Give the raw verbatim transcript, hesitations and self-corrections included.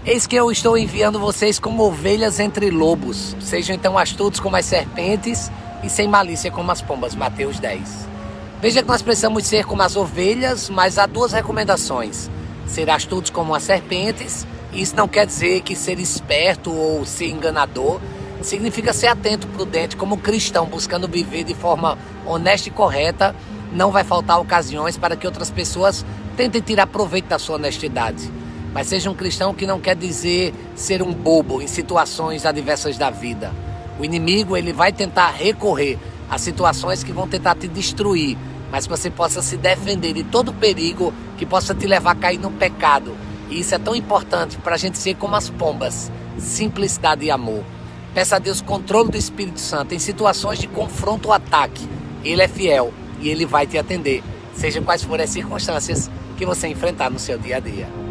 Eis que eu estou enviando vocês como ovelhas entre lobos. Sejam então astutos como as serpentes e sem malícia como as pombas. Mateus dez. Veja que nós precisamos ser como as ovelhas, mas há duas recomendações. Ser astutos como as serpentes. Isso não quer dizer que ser esperto ou ser enganador. Significa ser atento, prudente, como cristão, buscando viver de forma honesta e correta. Não vai faltar ocasiões para que outras pessoas tentem tirar proveito da sua honestidade. Mas seja um cristão que não quer dizer ser um bobo em situações adversas da vida. O inimigo ele vai tentar recorrer a situações que vão tentar te destruir, mas que você possa se defender de todo perigo que possa te levar a cair no pecado. E isso é tão importante para a gente ser como as pombas, simplicidade e amor. Peça a Deus controle do Espírito Santo em situações de confronto ou ataque. Ele é fiel e ele vai te atender, seja quais forem as circunstâncias que você enfrentar no seu dia a dia.